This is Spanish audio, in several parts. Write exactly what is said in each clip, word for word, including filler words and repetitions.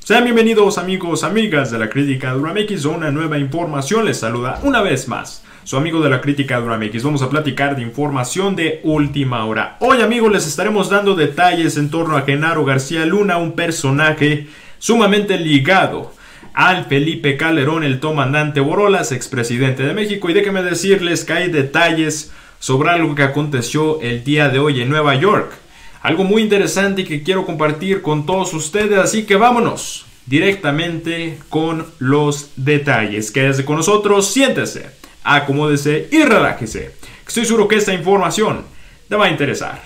Sean bienvenidos amigos, amigas de la Crítica Duramex a una nueva información. Les saluda una vez más su amigo de la Crítica Duramex. Vamos a platicar de información de última hora. Hoy amigos les estaremos dando detalles en torno a Genaro García Luna, un personaje sumamente ligado al Felipe Calderón, el comandante Borolas, expresidente de México. Y déjenme decirles que hay detalles sobre algo que aconteció el día de hoy en Nueva York. Algo muy interesante que quiero compartir con todos ustedes, así que vámonos directamente con los detalles. Quédese con nosotros, siéntese, acomódese y relájese. Estoy seguro que esta información te va a interesar.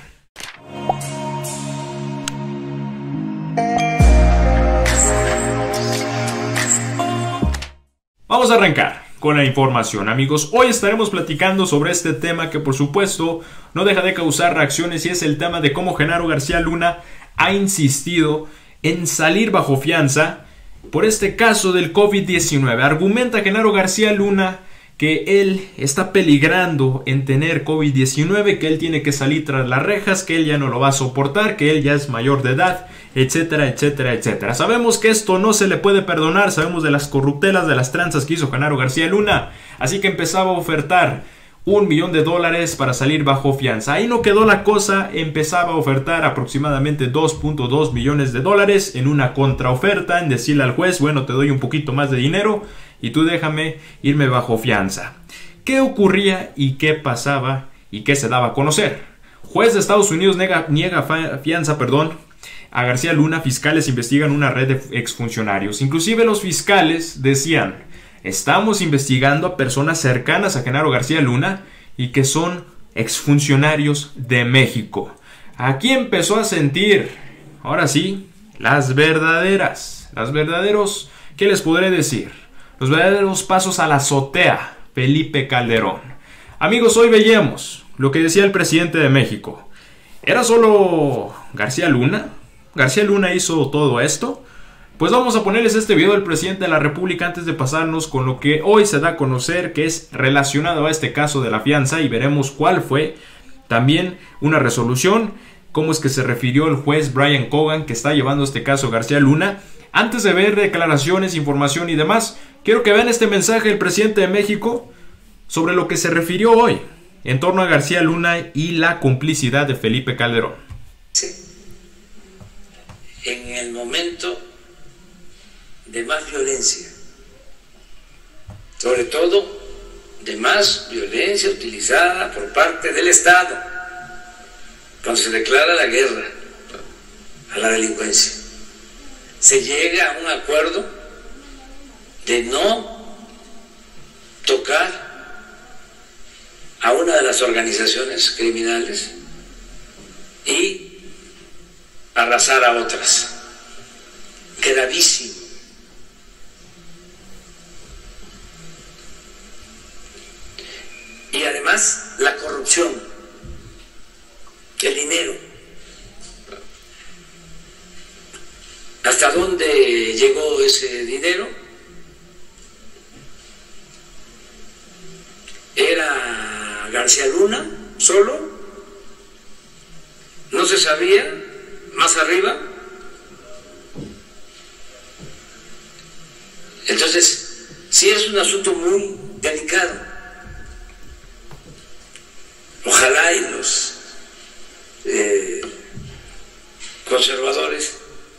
Vamos a arrancar con la información, amigos. Hoy estaremos platicando sobre este tema que por supuesto no deja de causar reacciones, y es el tema de cómo Genaro García Luna ha insistido en salir bajo fianza por este caso del COVID diecinueve. Argumenta Genaro García Luna que él está peligrando en tener COVID diecinueve, que él tiene que salir tras las rejas, que él ya no lo va a soportar, que él ya es mayor de edad, etcétera, etcétera, etcétera. Sabemos que esto no se le puede perdonar, sabemos de las corruptelas, de las tranzas que hizo Genaro García Luna, así que empezaba a ofertar un millón de dólares para salir bajo fianza. Ahí no quedó la cosa, empezaba a ofertar aproximadamente dos punto dos millones de dólares en una contraoferta, en decirle al juez, bueno, te doy un poquito más de dinero y tú déjame irme bajo fianza. ¿Qué ocurría y qué pasaba y qué se daba a conocer? Juez de Estados Unidos niega, niega fianza, perdón, a García Luna. Fiscales investigan una red de exfuncionarios. Inclusive los fiscales decían, estamos investigando a personas cercanas a Genaro García Luna y que son exfuncionarios de México. Aquí empezó a sentir, ahora sí, las verdaderas, las verdaderos, ¿qué les podré decir? Los verdaderos pasos a la azotea, Felipe Calderón. Amigos, hoy veíamos lo que decía el presidente de México. ¿Era solo García Luna? ¿García Luna hizo todo esto? Pues vamos a ponerles este video del presidente de la República antes de pasarnos con lo que hoy se da a conocer, que es relacionado a este caso de la fianza, y veremos cuál fue también una resolución, cómo es que se refirió el juez Brian Cogan que está llevando este caso García Luna. Antes de ver declaraciones, información y demás, quiero que vean este mensaje del presidente de México sobre lo que se refirió hoy en torno a García Luna y la complicidad de Felipe Calderón. Sí. En el momento de más violencia, sobre todo de más violencia utilizada por parte del Estado, cuando se declara la guerra a la delincuencia, se llega a un acuerdo de no tocar a una de las organizaciones criminales y arrasar a otras. Gravísimo. Y además la corrupción, el dinero. ¿Hasta dónde llegó ese dinero? ¿Era García Luna solo? ¿No se sabía más arriba? Entonces, sí es un asunto muy delicado. Ojalá y los eh, conservadores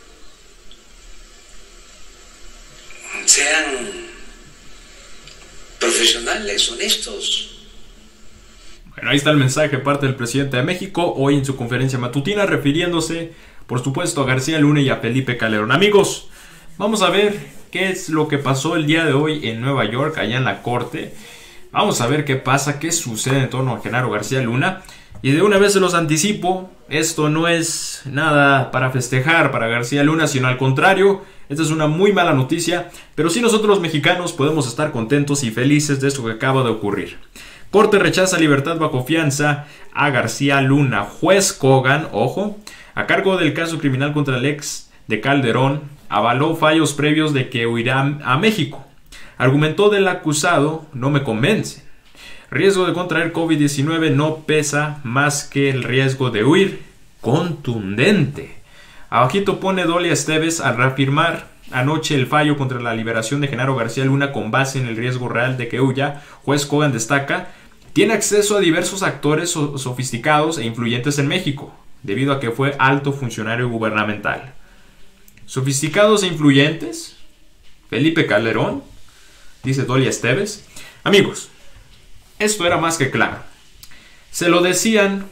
sean profesionales, honestos. Bueno, ahí está el mensaje de parte del presidente de México hoy en su conferencia matutina, refiriéndose, por supuesto, a García Luna y a Felipe Calderón. Amigos, vamos a ver qué es lo que pasó el día de hoy en Nueva York, allá en la corte. Vamos a ver qué pasa, qué sucede en torno a Genaro García Luna. Y de una vez se los anticipo, esto no es nada para festejar para García Luna, sino al contrario, esta es una muy mala noticia, pero sí nosotros los mexicanos podemos estar contentos y felices de esto que acaba de ocurrir. Corte rechaza libertad bajo fianza a García Luna. Juez Cogan, ojo, a cargo del caso criminal contra el ex de Calderón, avaló fallos previos de que huirá a México. Argumentó del acusado, no me convence. Riesgo de contraer COVID diecinueve no pesa más que el riesgo de huir. Contundente. Abajito pone Dolia Esteves al reafirmar anoche el fallo contra la liberación de Genaro García Luna con base en el riesgo real de que huya, juez Kogan destaca, tiene acceso a diversos actores so- sofisticados e influyentes en México, debido a que fue alto funcionario gubernamental. ¿Sofisticados e influyentes? Felipe Calderón, dice Dolia Esteves. Amigos, esto era más que claro. Se lo decían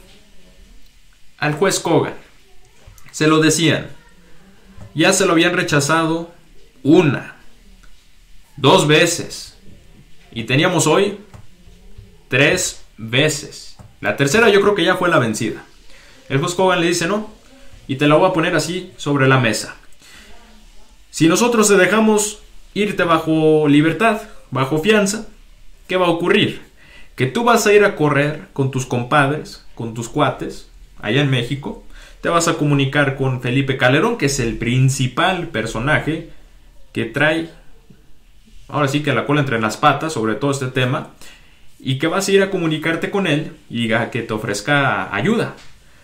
al juez Kogan. Se lo decían. Ya se lo habían rechazado una, dos veces. Y teníamos hoy tres veces. La tercera yo creo que ya fue la vencida. El juez Kogan le dice no. Y te la voy a poner así sobre la mesa. Si nosotros te dejamos irte bajo libertad, bajo fianza, ¿qué va a ocurrir? Que tú vas a ir a correr con tus compadres, con tus cuates, allá en México. Te vas a comunicar con Felipe Calderón, que es el principal personaje que trae, ahora sí que la cola entre las patas sobre todo este tema, y que vas a ir a comunicarte con él y a que te ofrezca ayuda.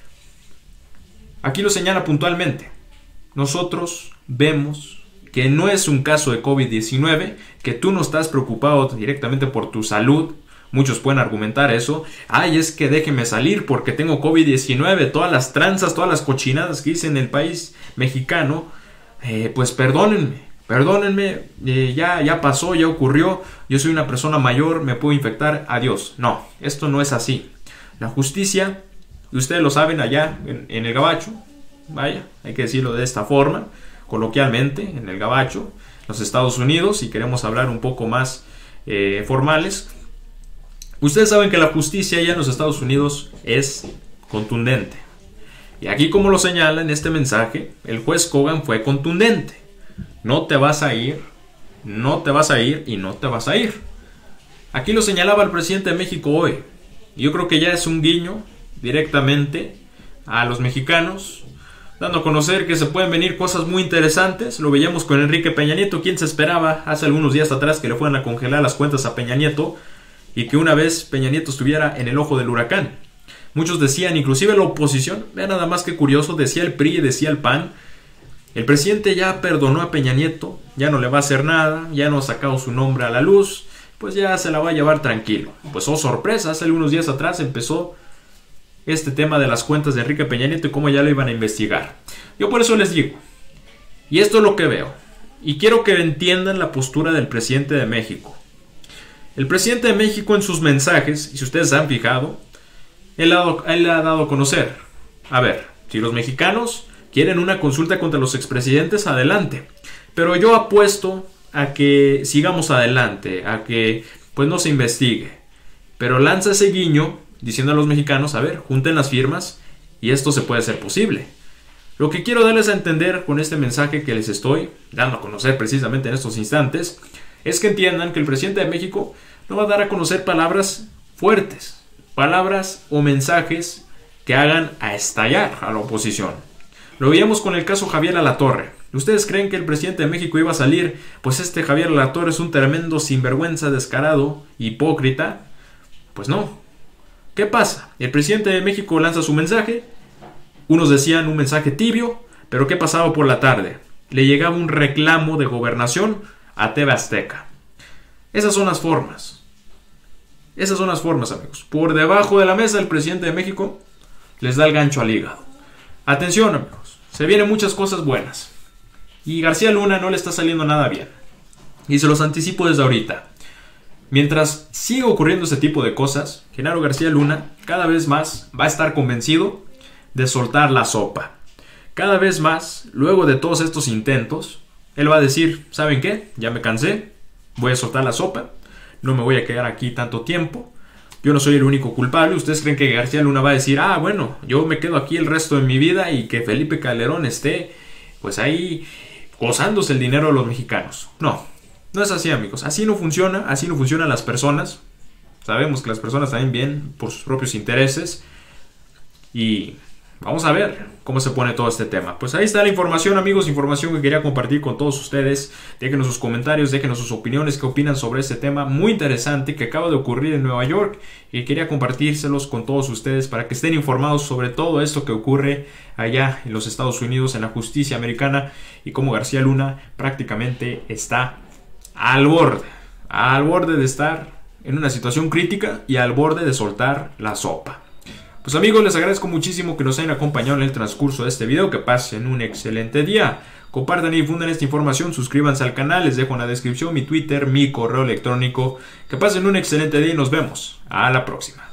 Aquí lo señala puntualmente. Nosotros vemos que no es un caso de COVID diecinueve, que tú no estás preocupado directamente por tu salud. Muchos pueden argumentar eso. Ay, es que déjeme salir porque tengo COVID diecinueve. Todas las tranzas, todas las cochinadas que hice en el país mexicano, eh, pues perdónenme, perdónenme, eh, ya, ya pasó, ya ocurrió. Yo soy una persona mayor, me puedo infectar, adiós. No, esto no es así. La justicia, y ustedes lo saben allá en, en el Gabacho, vaya, hay que decirlo de esta forma, coloquialmente, en el Gabacho, los Estados Unidos, si queremos hablar un poco más eh, formales. Ustedes saben que la justicia allá en los Estados Unidos es contundente. Y aquí, como lo señala en este mensaje, el juez Kogan fue contundente. No te vas a ir, no te vas a ir y no te vas a ir. Aquí lo señalaba el presidente de México hoy. Y yo creo que ya es un guiño directamente a los mexicanos, dando a conocer que se pueden venir cosas muy interesantes. Lo veíamos con Enrique Peña Nieto. ¿Quién se esperaba hace algunos días atrás que le fueran a congelar las cuentas a Peña Nieto y que una vez Peña Nieto estuviera en el ojo del huracán? Muchos decían, inclusive la oposición, vean nada más que curioso, decía el P R I, decía el P A N, el presidente ya perdonó a Peña Nieto, ya no le va a hacer nada, ya no ha sacado su nombre a la luz, pues ya se la va a llevar tranquilo. Pues oh sorpresa, hace algunos días atrás empezó este tema de las cuentas de Enrique Peña Nieto y cómo ya lo iban a investigar. Yo por eso les digo, y esto es lo que veo, y quiero que entiendan la postura del presidente de México. El presidente de México en sus mensajes, y si ustedes se han fijado, él ha, él ha dado a conocer, a ver, si los mexicanos quieren una consulta contra los expresidentes, adelante. Pero yo apuesto a que sigamos adelante, a que pues no se investigue. Pero lanza ese guiño diciendo a los mexicanos, a ver, junten las firmas y esto se puede hacer posible. Lo que quiero darles a entender con este mensaje que les estoy dando a conocer precisamente en estos instantes, es que entiendan que el presidente de México no va a dar a conocer palabras fuertes, palabras o mensajes que hagan a estallar a la oposición. Lo veíamos con el caso Javier Alatorre. ¿Ustedes creen que el presidente de México iba a salir? Pues este Javier Alatorre es un tremendo sinvergüenza, descarado, hipócrita. Pues no. ¿Qué pasa? El presidente de México lanza su mensaje. Unos decían un mensaje tibio, pero ¿qué pasaba por la tarde? Le llegaba un reclamo de gobernación a T V Azteca. Esas son las formas. Esas son las formas, amigos. Por debajo de la mesa el presidente de México les da el gancho al hígado. Atención, amigos. Se vienen muchas cosas buenas. Y García Luna no le está saliendo nada bien. Y se los anticipo desde ahorita. Mientras siga ocurriendo este tipo de cosas, Genaro García Luna cada vez más va a estar convencido de soltar la sopa. Cada vez más, luego de todos estos intentos, él va a decir, ¿saben qué? Ya me cansé, voy a soltar la sopa, no me voy a quedar aquí tanto tiempo, yo no soy el único culpable. ¿Ustedes creen que García Luna va a decir, ah, bueno, yo me quedo aquí el resto de mi vida y que Felipe Calderón esté, pues ahí, gozándose el dinero de los mexicanos? No, no es así, amigos, así no funciona, así no funcionan las personas. Sabemos que las personas también vienen por sus propios intereses y vamos a ver cómo se pone todo este tema. Pues ahí está la información, amigos, información que quería compartir con todos ustedes. Déjenos sus comentarios, déjenos sus opiniones, qué opinan sobre este tema muy interesante que acaba de ocurrir en Nueva York, y quería compartírselos con todos ustedes para que estén informados sobre todo esto que ocurre allá en los Estados Unidos, en la justicia americana, y cómo García Luna prácticamente está al borde, al borde de estar en una situación crítica y al borde de soltar la sopa. Pues amigos, les agradezco muchísimo que nos hayan acompañado en el transcurso de este video. Que pasen un excelente día. Compartan y difundan esta información. Suscríbanse al canal. Les dejo en la descripción mi Twitter, mi correo electrónico. Que pasen un excelente día y nos vemos. A la próxima.